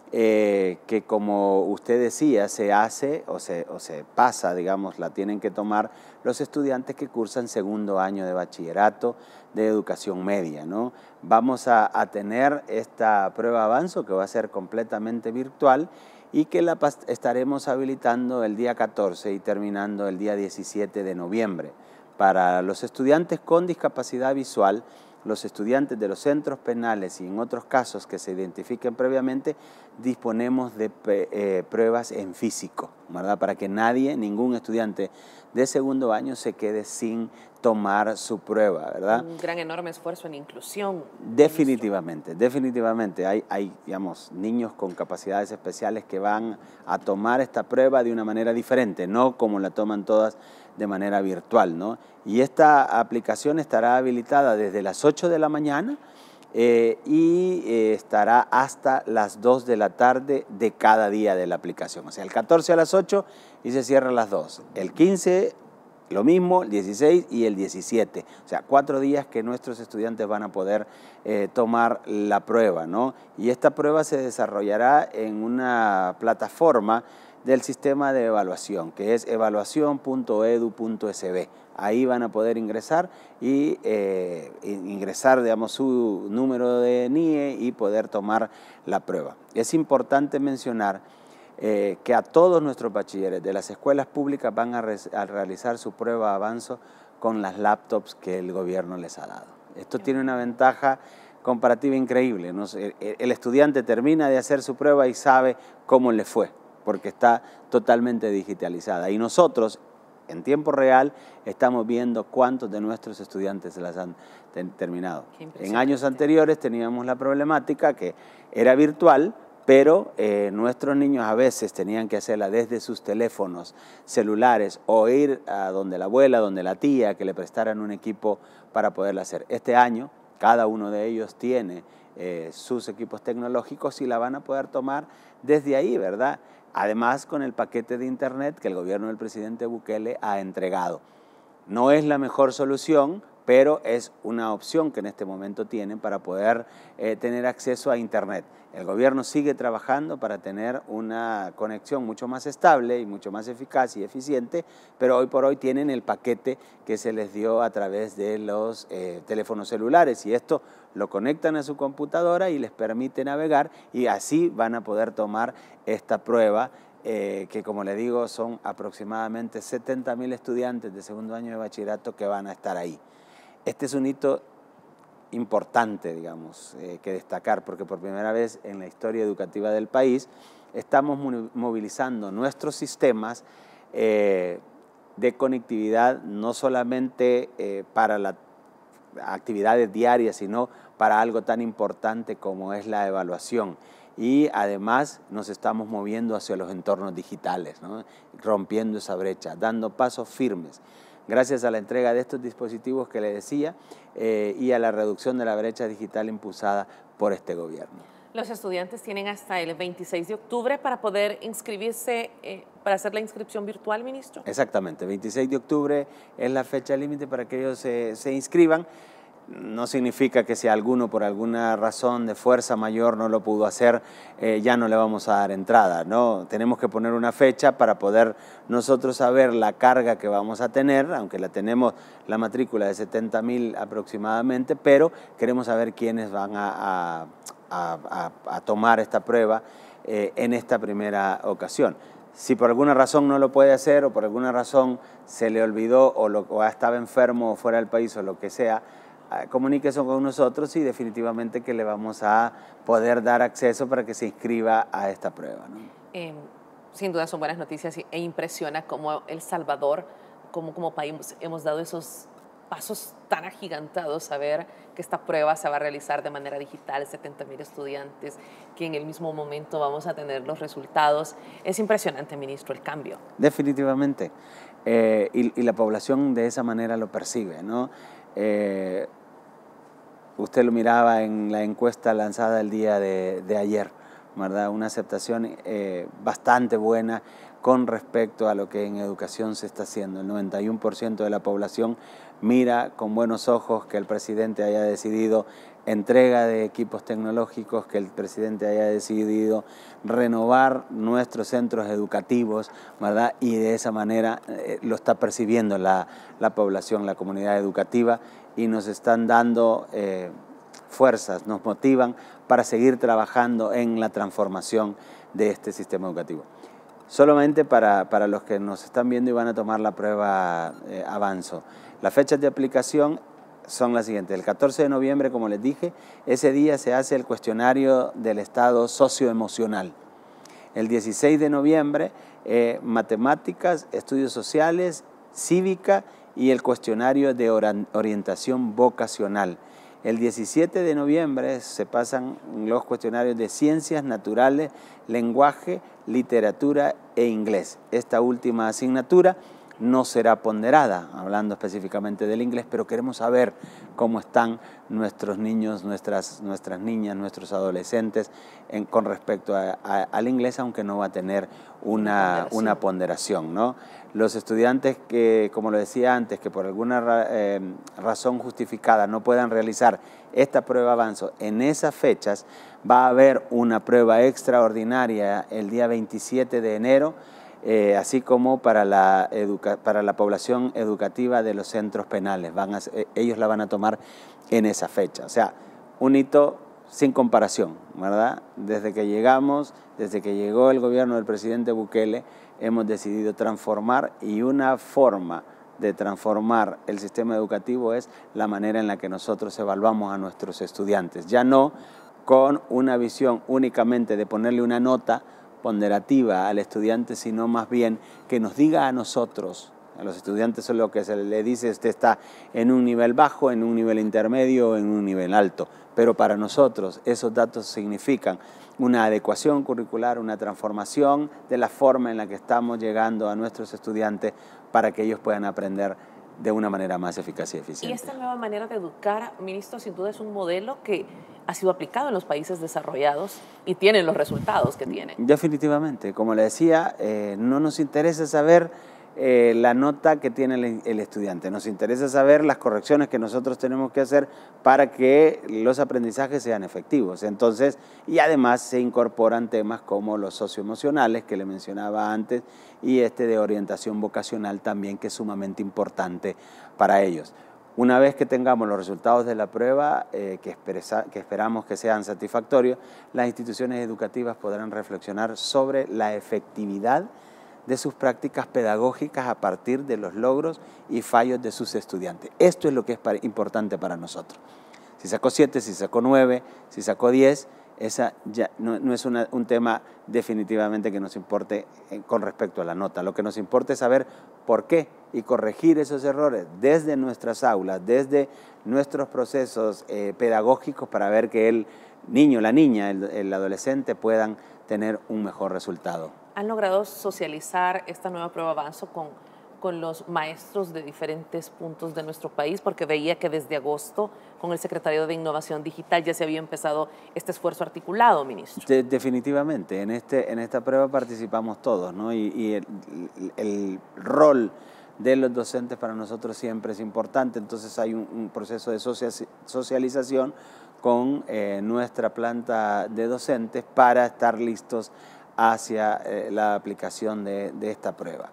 Speaker 3: eh, que como usted decía, se hace o se, o se pasa, digamos, la tienen que tomar los estudiantes que cursan segundo año de bachillerato de educación media, ¿no? Vamos a, a tener esta prueba Avanzo que va a ser completamente virtual y que la estaremos habilitando el día catorce y terminando el día diecisiete de noviembre. Para los estudiantes con discapacidad visual, los estudiantes de los centros penales y en otros casos que se identifiquen previamente, disponemos de eh, pruebas en físico, ¿verdad? Para que nadie, ningún estudiante de segundo año se quede sin tomar su prueba, ¿verdad?
Speaker 2: Un gran, enorme esfuerzo en inclusión.
Speaker 3: Definitivamente, definitivamente. Hay, hay, digamos, niños con capacidades especiales que van a tomar esta prueba de una manera diferente, no como la toman todas de manera virtual, ¿no? Y esta aplicación estará habilitada desde las ocho de la mañana eh, y eh, estará hasta las dos de la tarde de cada día de la aplicación. O sea, el catorce a las ocho y se cierra a las dos. El quince lo mismo, el dieciséis y el diecisiete. O sea, cuatro días que nuestros estudiantes van a poder eh, tomar la prueba, ¿no? Y esta prueba se desarrollará en una plataforma del sistema de evaluación, que es evaluación punto edu punto es be. Ahí van a poder ingresar y eh, ingresar, digamos, su número de N I E y poder tomar la prueba. Es importante mencionar eh, que a todos nuestros bachilleres de las escuelas públicas van a, re a realizar su prueba Avanzo con las laptops que el gobierno les ha dado. Esto tiene una ventaja comparativa increíble, ¿no? El, el estudiante termina de hacer su prueba y sabe cómo le fue, porque está totalmente digitalizada. Y nosotros, en tiempo real, estamos viendo cuántos de nuestros estudiantes se las han terminado. En años anteriores teníamos la problemática que era virtual, pero eh, nuestros niños a veces tenían que hacerla desde sus teléfonos celulares o ir a donde la abuela, donde la tía, que le prestaran un equipo para poderla hacer. Este año cada uno de ellos tiene eh, sus equipos tecnológicos y la van a poder tomar desde ahí, ¿verdad? Además con el paquete de internet que el gobierno del presidente Bukele ha entregado. No es la mejor solución, pero es una opción que en este momento tienen para poder eh, tener acceso a internet. El gobierno sigue trabajando para tener una conexión mucho más estable y mucho más eficaz y eficiente, pero hoy por hoy tienen el paquete que se les dio a través de los eh, teléfonos celulares y esto lo conectan a su computadora y les permite navegar y así van a poder tomar esta prueba eh, que, como le digo, son aproximadamente setenta mil estudiantes de segundo año de bachillerato que van a estar ahí. Este es un hito importante, digamos, eh, que destacar, porque por primera vez en la historia educativa del país estamos movilizando nuestros sistemas eh, de conectividad no solamente eh, para las actividades diarias, sino para algo tan importante como es la evaluación. Y además nos estamos moviendo hacia los entornos digitales, ¿no? Rompiendo esa brecha, dando pasos firmes. Gracias a la entrega de estos dispositivos que le decía eh, y a la reducción de la brecha digital impulsada por este gobierno.
Speaker 2: Los estudiantes tienen hasta el veintiséis de octubre para poder inscribirse, eh, para hacer la inscripción virtual, ministro.
Speaker 3: Exactamente, veintiséis de octubre es la fecha límite para que ellos se, se inscriban. No significa que si alguno por alguna razón de fuerza mayor no lo pudo hacer, eh, ya no le vamos a dar entrada, ¿no? Tenemos que poner una fecha para poder nosotros saber la carga que vamos a tener, aunque la tenemos la matrícula de setenta mil aproximadamente, pero queremos saber quiénes van a, a, a, a tomar esta prueba eh, en esta primera ocasión. Si por alguna razón no lo puede hacer o por alguna razón se le olvidó o, lo, o estaba enfermo o fuera del país o lo que sea, comuníquese con nosotros y definitivamente que le vamos a poder dar acceso para que se inscriba a esta prueba, ¿no?
Speaker 2: Eh, sin duda son buenas noticias e impresiona cómo El Salvador, como, como país hemos dado esos pasos tan agigantados a ver que esta prueba se va a realizar de manera digital, setenta mil estudiantes, que en el mismo momento vamos a tener los resultados. Es impresionante, ministro, el cambio.
Speaker 3: Definitivamente, eh, y, y la población de esa manera lo percibe, ¿no? Eh, usted lo miraba en la encuesta lanzada el día de, de ayer, ¿verdad? Una aceptación eh, bastante buena con respecto a lo que en educación se está haciendo. El noventa y uno por ciento de la población mira con buenos ojos que el presidente haya decidido entrega de equipos tecnológicos, que el presidente haya decidido renovar nuestros centros educativos, ¿verdad? Y de esa manera eh, lo está percibiendo la, la población, la comunidad educativa, y nos están dando eh, fuerzas, nos motivan para seguir trabajando en la transformación de este sistema educativo. Solamente para, para los que nos están viendo y van a tomar la prueba eh, Avanzo. Las fechas de aplicación son las siguientes. El catorce de noviembre, como les dije, ese día se hace el cuestionario del estado socioemocional. El dieciséis de noviembre, eh, matemáticas, estudios sociales, cívica y el cuestionario de orientación vocacional. El diecisiete de noviembre se pasan los cuestionarios de ciencias naturales, lenguaje, literatura e inglés. Esta última asignatura no será ponderada, hablando específicamente del inglés, pero queremos saber cómo están nuestros niños, nuestras, nuestras niñas, nuestros adolescentes en, con respecto a, a, al inglés, aunque no va a tener una, ponderación. una ponderación, ¿no? Los estudiantes que, como lo decía antes, que por alguna eh, razón justificada no puedan realizar esta prueba Avanzo en esas fechas, va a haber una prueba extraordinaria el día veintisiete de enero, Eh, así como para la, educa para la población educativa de los centros penales. Van a, eh, ellos la van a tomar en esa fecha. O sea, un hito sin comparación, ¿verdad? Desde que llegamos, desde que llegó el gobierno del presidente Bukele, hemos decidido transformar, y una forma de transformar el sistema educativo es la manera en la que nosotros evaluamos a nuestros estudiantes. Ya no con una visión únicamente de ponerle una nota ponderativa al estudiante, sino más bien que nos diga a nosotros, a los estudiantes son lo que se le dice, usted está en un nivel bajo, en un nivel intermedio o en un nivel alto, pero para nosotros esos datos significan una adecuación curricular, una transformación de la forma en la que estamos llegando a nuestros estudiantes para que ellos puedan aprender de una manera más eficaz y eficiente.
Speaker 2: Y esta nueva manera de educar, ministro, sin duda es un modelo que ha sido aplicado en los países desarrollados y tienen los resultados que tienen.
Speaker 3: Definitivamente, como le decía, eh, no nos interesa saber eh, la nota que tiene el, el estudiante, nos interesa saber las correcciones que nosotros tenemos que hacer para que los aprendizajes sean efectivos. Entonces, y además se incorporan temas como los socioemocionales que le mencionaba antes y este de orientación vocacional también, que es sumamente importante para ellos. Una vez que tengamos los resultados de la prueba, eh, que, expresa, que esperamos que sean satisfactorios, las instituciones educativas podrán reflexionar sobre la efectividad de sus prácticas pedagógicas a partir de los logros y fallos de sus estudiantes. Esto es lo que es para, importante para nosotros. Si sacó siete, si sacó nueve, si sacó diez, esa ya no, no es una, un tema definitivamente que nos importe eh, con respecto a la nota. Lo que nos importa es saber por qué y corregir esos errores desde nuestras aulas, desde nuestros procesos eh, pedagógicos para ver que el niño, la niña, el, el adolescente puedan tener un mejor resultado.
Speaker 2: ¿Han logrado socializar esta nueva prueba Avanzo con, con los maestros de diferentes puntos de nuestro país? Porque veía que desde agosto con el secretario de Innovación Digital ya se había empezado este esfuerzo articulado, ministro.
Speaker 3: De, definitivamente, en, este, en esta prueba participamos todos, ¿no? Y, y el, el rol de los docentes para nosotros siempre es importante, entonces hay un, un proceso de socialización con eh, nuestra planta de docentes para estar listos hacia eh, la aplicación de, de esta prueba.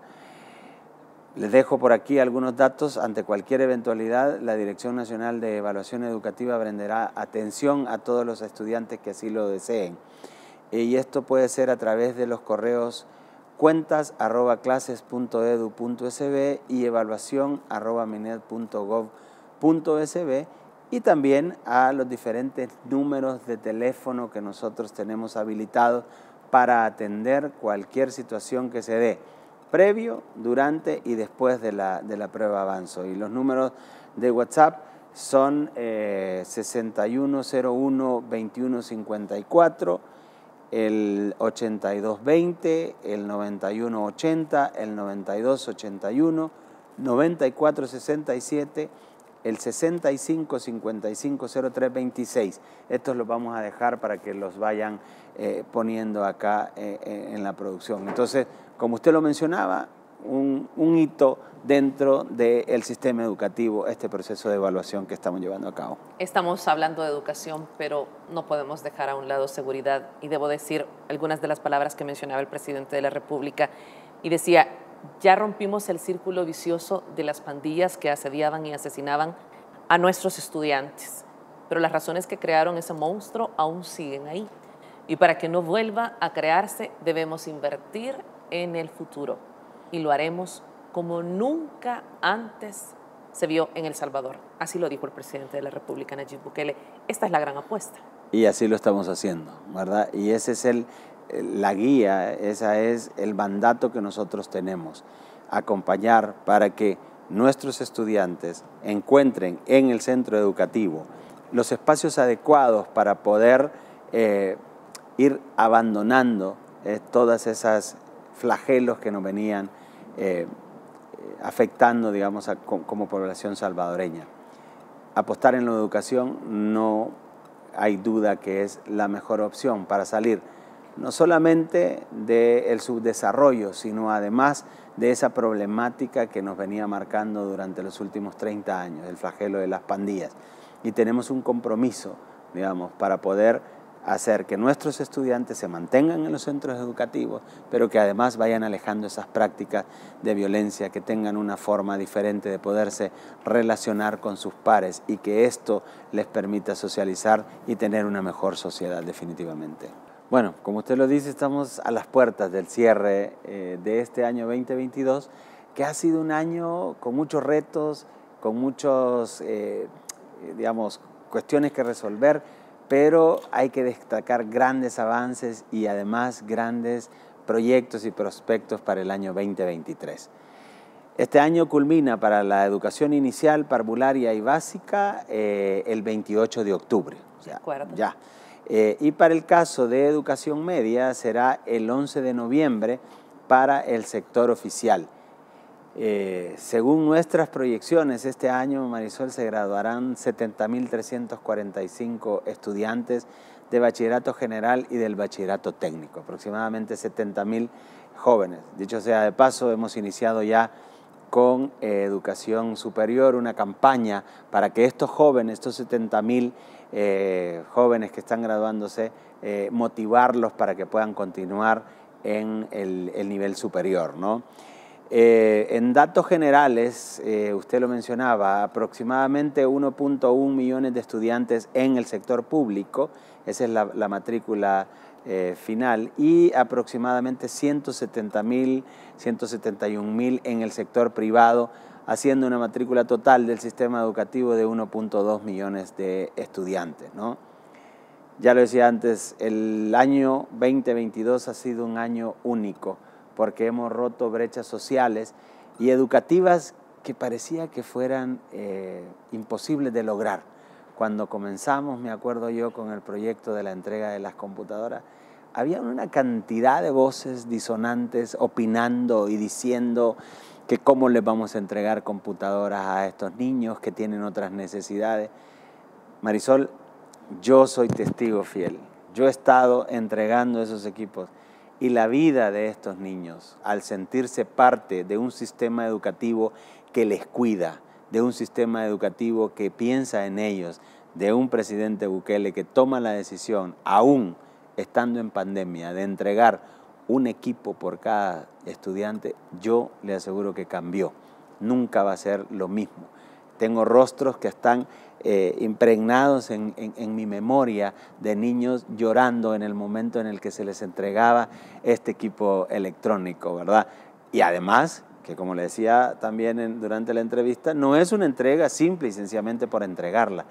Speaker 3: Les dejo por aquí algunos datos. Ante cualquier eventualidad, la Dirección Nacional de Evaluación Educativa brindará atención a todos los estudiantes que así lo deseen. Y esto puede ser a través de los correos cuentas arroba clases punto edu punto es be y evaluación arroba minet punto gov punto es be, y también a los diferentes números de teléfono que nosotros tenemos habilitados para atender cualquier situación que se dé previo, durante y después de la, de la prueba Avanzo. Y los números de WhatsApp son eh, sesenta y uno cero uno veintiuno cincuenta y cuatro, el ochenta y dos veinte, el noventa y uno ochenta, el noventa y dos ochenta y uno, noventa y cuatro sesenta y siete, el sesenta y cinco cincuenta y cinco cero tres veintiséis. Estos los vamos a dejar para que los vayan eh, poniendo acá eh, eh, en la producción. Entonces, como usted lo mencionaba, un, un hito dentro del sistema educativo, este proceso de evaluación que estamos llevando a cabo.
Speaker 2: Estamos hablando de educación, pero no podemos dejar a un lado seguridad, y debo decir algunas de las palabras que mencionaba el presidente de la República, y decía: ya rompimos el círculo vicioso de las pandillas que asediaban y asesinaban a nuestros estudiantes, pero las razones que crearon ese monstruo aún siguen ahí, y para que no vuelva a crearse debemos invertir en el futuro, y lo haremos como nunca antes se vio en El Salvador. Así lo dijo el presidente de la República, Nayib Bukele. Esta es la gran apuesta.
Speaker 3: Y así lo estamos haciendo, ¿verdad? Y ese es el, la guía, ese es el mandato que nosotros tenemos, acompañar para que nuestros estudiantes encuentren en el centro educativo los espacios adecuados para poder eh, ir abandonando eh, todas esas flagelos que nos venían eh, afectando, digamos, a, como población salvadoreña. Apostar en la educación no hay duda que es la mejor opción para salir no solamente del subdesarrollo, sino además de esa problemática que nos venía marcando durante los últimos treinta años, el flagelo de las pandillas. Y tenemos un compromiso, digamos, para poder hacer que nuestros estudiantes se mantengan en los centros educativos, pero que además vayan alejando esas prácticas de violencia, que tengan una forma diferente de poderse relacionar con sus pares y que esto les permita socializar y tener una mejor sociedad definitivamente. Bueno, como usted lo dice, estamos a las puertas del cierre eh, de este año veinte veintidós, que ha sido un año con muchos retos, con muchos, eh, digamos, cuestiones que resolver, pero hay que destacar grandes avances y además grandes proyectos y prospectos para el año veinte veintitrés. Este año culmina para la educación inicial, parvularia y básica eh, el veintiocho de octubre. O sea,
Speaker 2: de acuerdo.
Speaker 3: ya. Eh, y para el caso de educación media será el once de noviembre para el sector oficial. Eh, según nuestras proyecciones, este año, Marisol, se graduarán setenta mil trescientos cuarenta y cinco estudiantes de bachillerato general y del bachillerato técnico, aproximadamente setenta mil jóvenes. Dicho sea de paso, hemos iniciado ya con eh, educación superior una campaña para que estos jóvenes, estos setenta mil eh, jóvenes que están graduándose, eh, motivarlos para que puedan continuar en el, el nivel superior, ¿no? Eh, en datos generales, eh, usted lo mencionaba, aproximadamente uno punto uno millones de estudiantes en el sector público, esa es la, la matrícula eh, final, y aproximadamente ciento setenta mil, ciento setenta y un mil en el sector privado, haciendo una matrícula total del sistema educativo de uno punto dos millones de estudiantes, ¿no? Ya lo decía antes, el año veinte veintidós ha sido un año único, porque hemos roto brechas sociales y educativas que parecía que fueran eh, imposibles de lograr. Cuando comenzamos, me acuerdo yo, con el proyecto de la entrega de las computadoras, había una cantidad de voces disonantes opinando y diciendo que cómo les vamos a entregar computadoras a estos niños que tienen otras necesidades. Marisol, yo soy testigo fiel. Yo he estado entregando esos equipos. Y la vida de estos niños, al sentirse parte de un sistema educativo que les cuida, de un sistema educativo que piensa en ellos, de un presidente Bukele que toma la decisión, aún estando en pandemia, de entregar un equipo por cada estudiante, yo le aseguro que cambió. Nunca va a ser lo mismo. Tengo rostros que están eh, impregnados en, en, en mi memoria de niños llorando en el momento en el que se les entregaba este equipo electrónico, ¿verdad? Y además, que como le decía también en, durante la entrevista, no es una entrega simple y sencillamente por entregarla.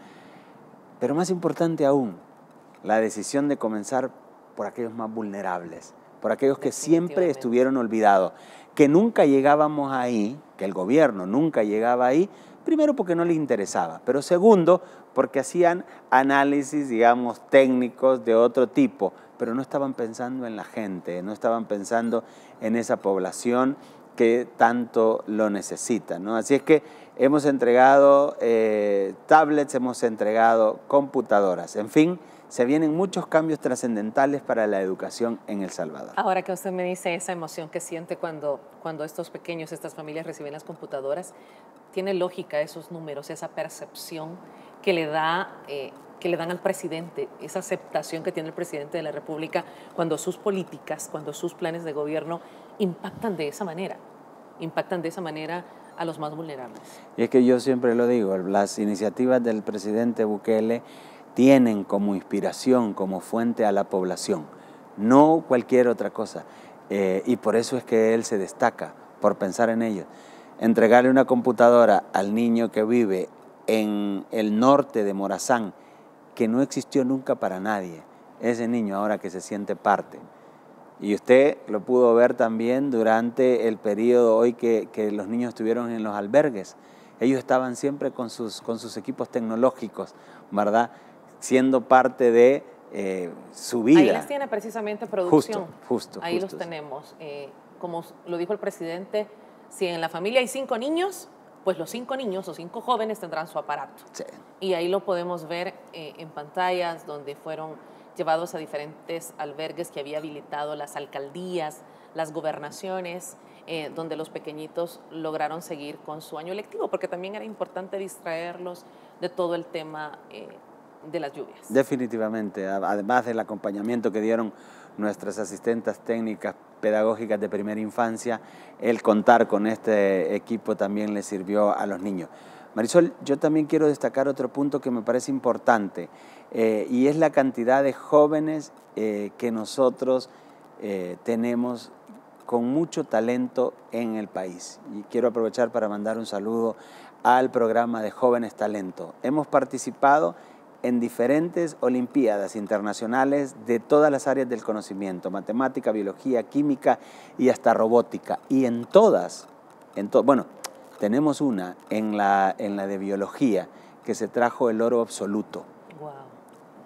Speaker 3: Pero más importante aún, la decisión de comenzar por aquellos más vulnerables, por aquellos que siempre estuvieron olvidados, que nunca llegábamos ahí, que el gobierno nunca llegaba ahí, primero porque no les interesaba, pero segundo porque hacían análisis, digamos, técnicos de otro tipo, pero no estaban pensando en la gente, no estaban pensando en esa población que tanto lo necesita, ¿no? Así es que hemos entregado eh, tablets, hemos entregado computadoras, en fin, se vienen muchos cambios trascendentales para la educación en El Salvador.
Speaker 2: Ahora que usted me dice esa emoción que siente cuando, cuando estos pequeños, estas familias reciben las computadoras, tiene lógica esos números, esa percepción que le, da, eh, que le dan al presidente, esa aceptación que tiene el presidente de la República cuando sus políticas, cuando sus planes de gobierno impactan de esa manera, impactan de esa manera a los más vulnerables.
Speaker 3: Y es que yo siempre lo digo, las iniciativas del presidente Bukele tienen como inspiración, como fuente a la población, no cualquier otra cosa. Eh, y por eso es que él se destaca, por pensar en ellos. Entregarle una computadora al niño que vive en el norte de Morazán, que no existió nunca para nadie, ese niño ahora que se siente parte. Y usted lo pudo ver también durante el periodo hoy que, que los niños estuvieron en los albergues. Ellos estaban siempre con sus, con sus equipos tecnológicos, ¿verdad?, siendo parte de eh, su vida.
Speaker 2: Ahí les tiene precisamente producción.
Speaker 3: Justo, justo.
Speaker 2: Ahí
Speaker 3: justo.
Speaker 2: los tenemos. Eh, como lo dijo el presidente, si en la familia hay cinco niños, pues los cinco niños o cinco jóvenes tendrán su aparato.
Speaker 3: Sí.
Speaker 2: Y ahí lo podemos ver eh, en pantallas donde fueron llevados a diferentes albergues que había habilitado las alcaldías, las gobernaciones, eh, donde los pequeñitos lograron seguir con su año lectivo, porque también era importante distraerlos de todo el tema eh, de las lluvias.
Speaker 3: Definitivamente, además del acompañamiento que dieron nuestras asistentes técnicas pedagógicas de primera infancia, el contar con este equipo también le sirvió a los niños. Marisol, yo también quiero destacar otro punto que me parece importante, eh, y es la cantidad de jóvenes eh, que nosotros eh, tenemos con mucho talento en el país. Y quiero aprovechar para mandar un saludo al programa de Jóvenes Talento. Hemos participado en diferentes olimpiadas internacionales de todas las áreas del conocimiento, matemática, biología, química y hasta robótica. Y en todas, en to bueno, tenemos una en la, en la de biología, que se trajo el oro absoluto.
Speaker 2: Wow.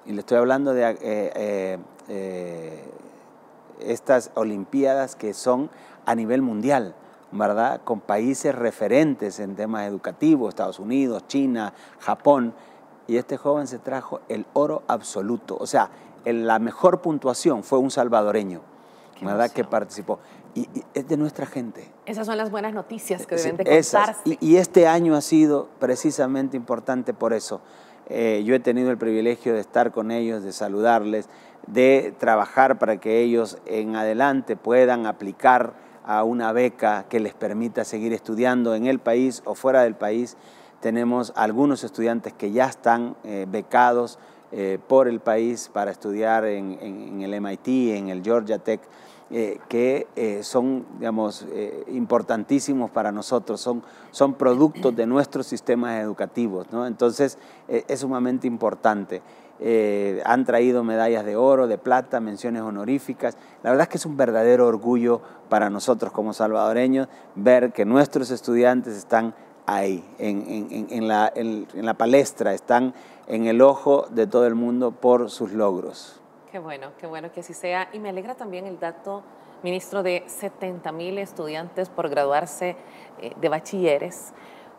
Speaker 3: y le estoy hablando de eh, eh, eh, estas Olimpiadas que son a nivel mundial, ¿verdad? Con países referentes en temas educativos, Estados Unidos, China, Japón, y este joven se trajo el oro absoluto, o sea, el, la mejor puntuación fue un salvadoreño, ¿verdad? Que participó. Y, y es de nuestra gente.
Speaker 2: Esas son las buenas noticias que
Speaker 3: Sí,
Speaker 2: deben de
Speaker 3: esas.
Speaker 2: contarse.
Speaker 3: Y, y este año ha sido precisamente importante por eso. Eh, yo he tenido el privilegio de estar con ellos, de saludarles, de trabajar para que ellos en adelante puedan aplicar a una beca que les permita seguir estudiando en el país o fuera del país. Tenemos algunos estudiantes que ya están eh, becados eh, por el país para estudiar en, en, en el M I T, en el Georgia Tech, eh, que eh, son, digamos, eh, importantísimos para nosotros, son, son productos de nuestros sistemas educativos, ¿no? Entonces, eh, es sumamente importante. Eh, han traído medallas de oro, de plata, menciones honoríficas. La verdad es que es un verdadero orgullo para nosotros como salvadoreños ver que nuestros estudiantes están ahí, en, en, en, la, en, en la palestra, están en el ojo de todo el mundo por sus logros.
Speaker 2: Qué bueno, qué bueno que así sea. Y me alegra también el dato, ministro, de setenta mil estudiantes por graduarse eh, de bachilleres.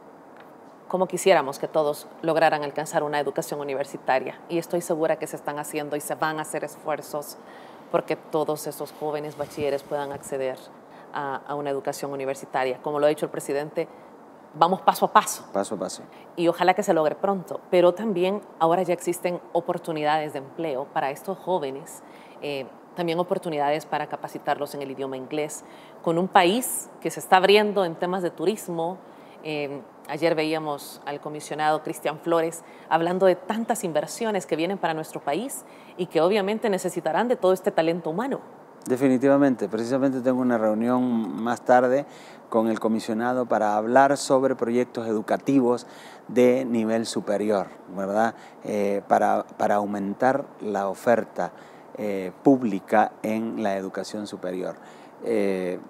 Speaker 2: Como quisiéramos que todos lograran alcanzar una educación universitaria. Y estoy segura que se están haciendo y se van a hacer esfuerzos porque todos esos jóvenes bachilleres puedan acceder a, a una educación universitaria. Como lo ha dicho el presidente, vamos paso a paso.
Speaker 3: Paso a paso.
Speaker 2: Y ojalá que se logre pronto. Pero también ahora ya existen oportunidades de empleo para estos jóvenes, eh, también oportunidades para capacitarlos en el idioma inglés, con un país que se está abriendo en temas de turismo. Eh, ayer veíamos al comisionado Cristian Flores hablando de tantas inversiones que vienen para nuestro país y que obviamente necesitarán de todo este talento humano.
Speaker 3: Definitivamente, precisamente tengo una reunión más tarde con el comisionado para hablar sobre proyectos educativos de nivel superior, ¿verdad? Eh, para, para aumentar la oferta eh, pública en la educación superior. Eh,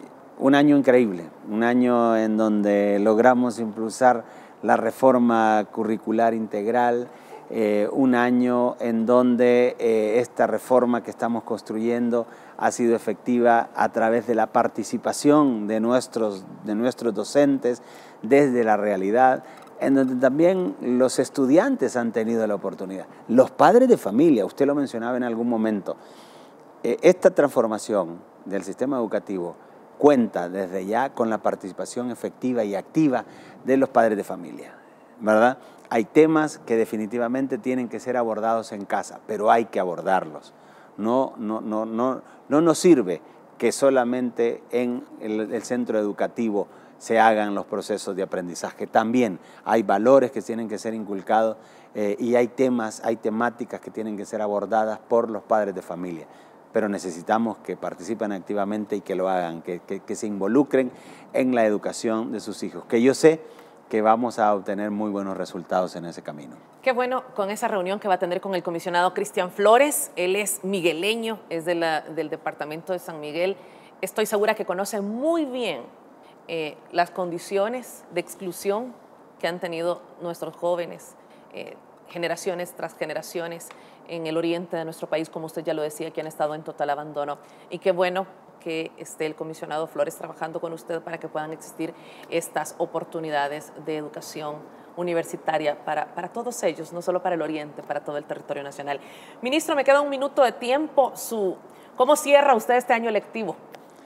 Speaker 3: un año increíble, un año en donde logramos impulsar la reforma curricular integral, eh, un año en donde eh, esta reforma que estamos construyendo ha sido efectiva a través de la participación de nuestros, de nuestros docentes desde la realidad, en donde también los estudiantes han tenido la oportunidad. Los padres de familia, usted lo mencionaba en algún momento, eh, esta transformación del sistema educativo cuenta desde ya con la participación efectiva y activa de los padres de familia, ¿verdad? Hay temas que definitivamente tienen que ser abordados en casa, pero hay que abordarlos. No, no, no, no, no nos sirve que solamente en el, el centro educativo se hagan los procesos de aprendizaje. También hay valores que tienen que ser inculcados eh, y hay temas, hay temáticas que tienen que ser abordadas por los padres de familia. Pero necesitamos que participen activamente y que lo hagan, que, que, que se involucren en la educación de sus hijos, que yo sé que vamos a obtener muy buenos resultados en ese camino.
Speaker 2: Qué bueno con esa reunión que va a tener con el comisionado Cristian Flores. Él es migueleño, es de la, del departamento de San Miguel. Estoy segura que conoce muy bien eh, las condiciones de exclusión que han tenido nuestros jóvenes, eh, generaciones tras generaciones en el oriente de nuestro país, como usted ya lo decía, que han estado en total abandono. Y qué bueno que esté el comisionado Flores trabajando con usted para que puedan existir estas oportunidades de educación universitaria para, para todos ellos, no solo para el oriente, para todo el territorio nacional. Ministro, me queda un minuto de tiempo. Su, ¿Cómo cierra usted este año lectivo?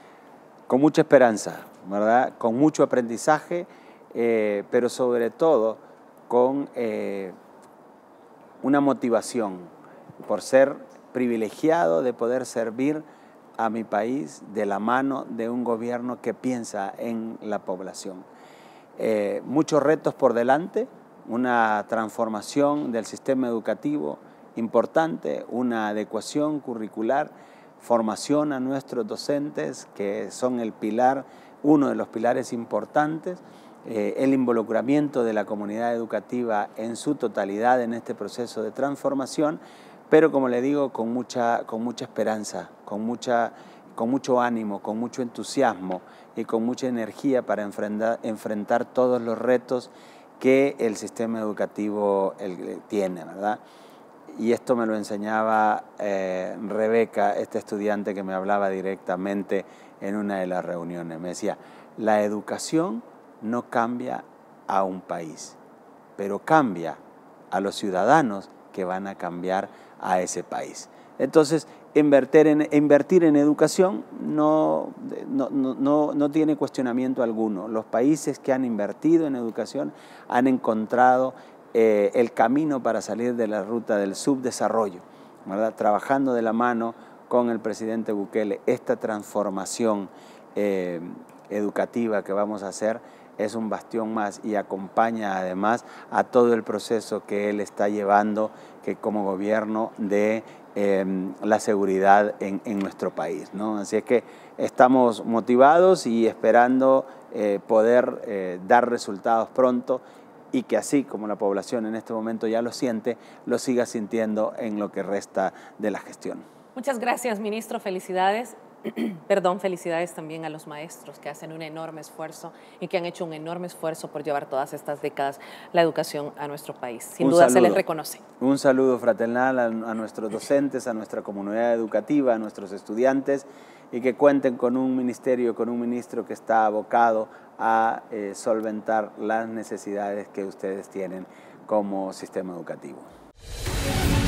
Speaker 3: Con mucha esperanza, ¿verdad? Con mucho aprendizaje, eh, pero sobre todo con eh, una motivación por ser privilegiado de poder servir a mi país de la mano de un gobierno que piensa en la población. Eh, muchos retos por delante, una transformación del sistema educativo importante, una adecuación curricular, formación a nuestros docentes, que son el pilar, uno de los pilares importantes, eh, el involucramiento de la comunidad educativa en su totalidad en este proceso de transformación, pero como le digo, con mucha, con mucha esperanza, con, mucha, con mucho ánimo, con mucho entusiasmo y con mucha energía para enfrentar, enfrentar todos los retos que el sistema educativo el, tiene, ¿verdad? y esto me lo enseñaba eh, Rebeca, este estudiante que me hablaba directamente en una de las reuniones. Me decía, la educación no cambia a un país, pero cambia a los ciudadanos que van a cambiar a ese país. Entonces, invertir en, invertir en educación no, no, no, no tiene cuestionamiento alguno. Los países que han invertido en educación han encontrado eh, el camino para salir de la ruta del subdesarrollo, ¿verdad? Trabajando de la mano con el presidente Bukele, esta transformación eh, educativa que vamos a hacer es un bastión más y acompaña además a todo el proceso que él está llevando que como gobierno de eh, la seguridad en, en nuestro país, ¿no? Así es que estamos motivados y esperando eh, poder eh, dar resultados pronto y que así como la población en este momento ya lo siente, lo siga sintiendo en lo que resta de la gestión.
Speaker 2: Muchas gracias, ministro. Felicidades. Perdón, felicidades también a los maestros que hacen un enorme esfuerzo y que han hecho un enorme esfuerzo por llevar todas estas décadas la educación a nuestro país. Sin
Speaker 3: un
Speaker 2: duda
Speaker 3: saludo.
Speaker 2: Se les reconoce.
Speaker 3: Un saludo fraternal a, a nuestros docentes, a nuestra comunidad educativa, a nuestros estudiantes y que cuenten con un ministerio, con un ministro que está abocado a eh, solventar las necesidades que ustedes tienen como sistema educativo.